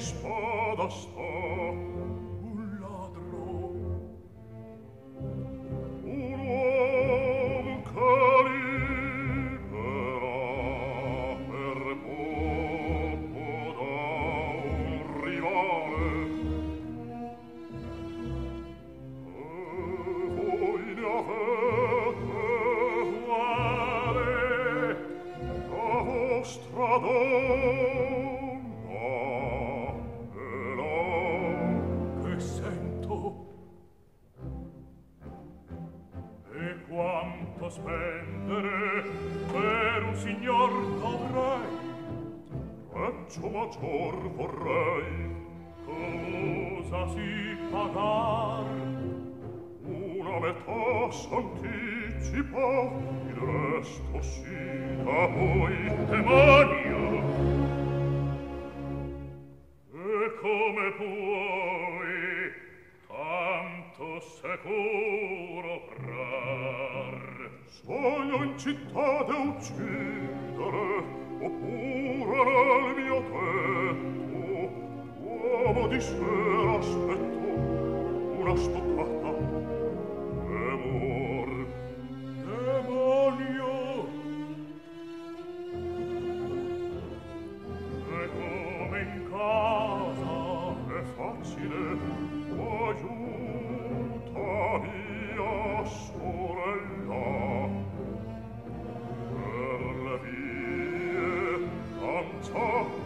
spada sta un ladro, un uom che libera per poco da un rivale. E voi ne avete uguale la vostra donna. Quanto spendere per un signor dovrei, prezzo maggior vorrei, cosa si pagar? Una metà s'anticipa, il resto si da voi, demonio. E come puoi tanto sicuro prar? Sogno in città de uccidere, oppure nel mio tetto, uomo di sera aspetto, una stoccata, amor, demonio. E come in casa è facile, aiuta mia sorella. Per le vie, danza